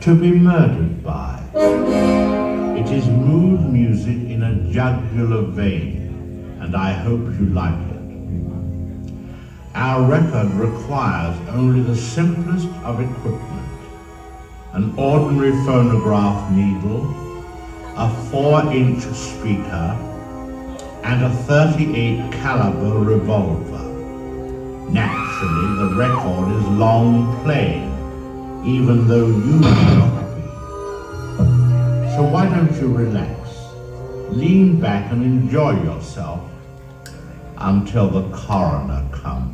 to be murdered by. It is mood music in a jugular vein, and I hope you like it. Our record requires only the simplest of equipment: an ordinary phonograph needle, a 4-inch speaker, and a .38 caliber revolver. Naturally, the record is long playing, even though you may not be. So why don't you relax, lean back and enjoy yourself until the coroner comes.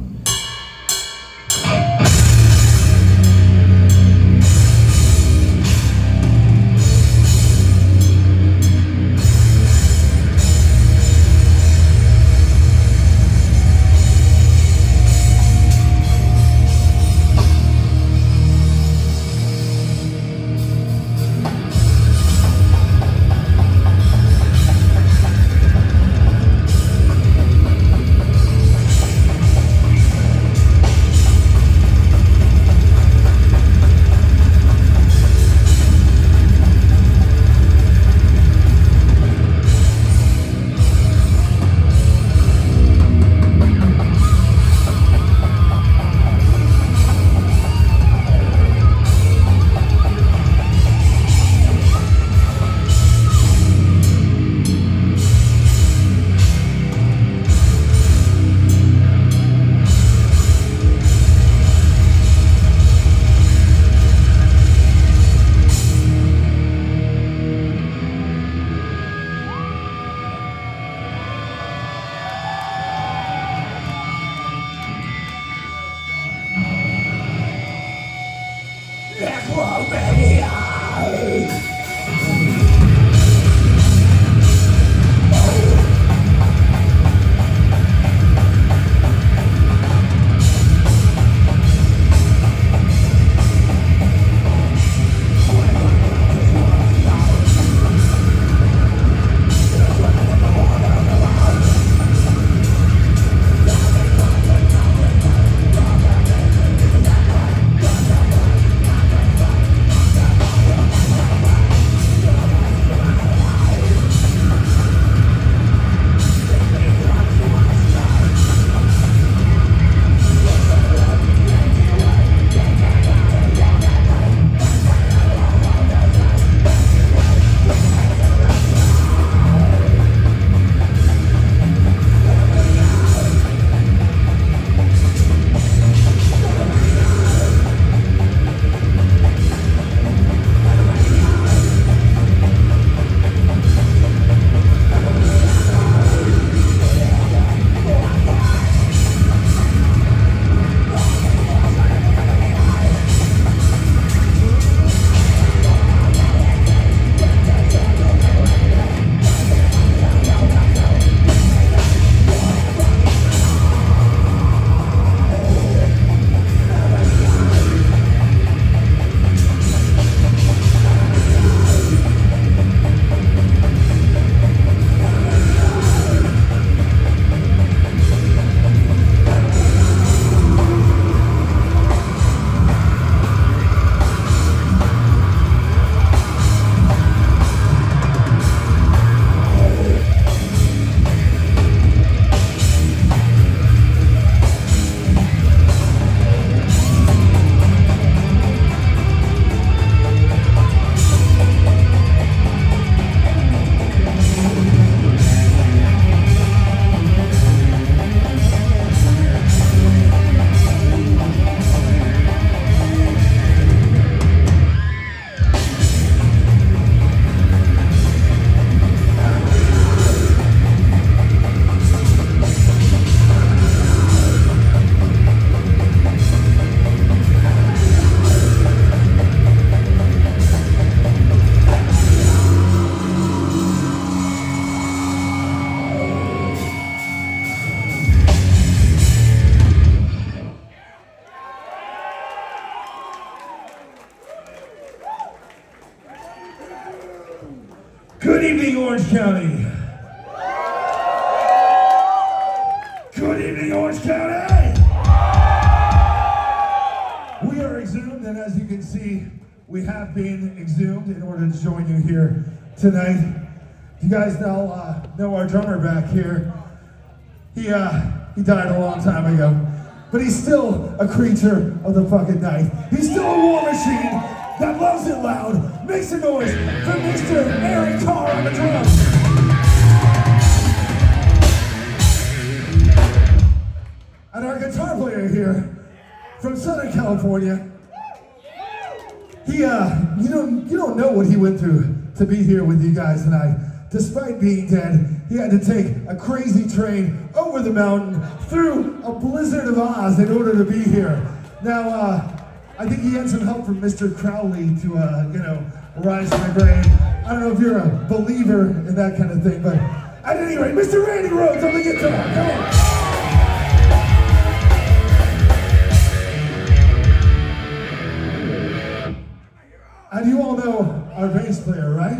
Good evening, Orange County. Good evening, Orange County. We are Exhumed, and as you can see, we have been exhumed in order to join you here tonight. You guys know our drummer back here. He died a long time ago, but he's still a creature of the fucking night. He's still a war machine that loves it loud. Make some noise for Mr. Eric Carr on the drums. And our guitar player here from Southern California. He, you don't know what he went through to be here with you guys tonight. Despite being dead, he had to take a crazy train over the mountain through a blizzard of Oz in order to be here. Now, I think he had some help from Mr. Crowley to, rise to the grave. I don't know if you're a believer in that kind of thing, but at any rate, Mr. Randy Rhodes on the guitar. Come on. And you all know our bass player, right?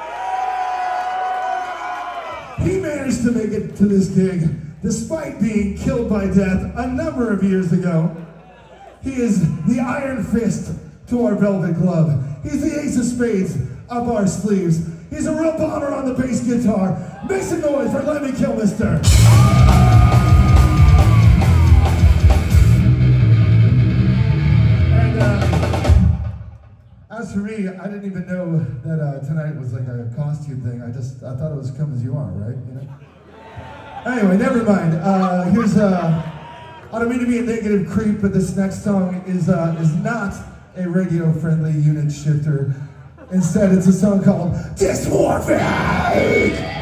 He managed to make it to this gig despite being killed by death a number of years ago. He is the iron fist to our velvet glove. He's the ace of spades up our sleeves. He's a real bomber on the bass guitar. Make some noise for Lemmy Kilmister. As for me, I didn't even know that tonight was like a costume thing. I thought it was come as you are, right? You know? Anyway, never mind. Here's I don't mean to be a negative creep, but this next song is not a radio-friendly unit shifter. Instead, it's a song called Dysmorphic!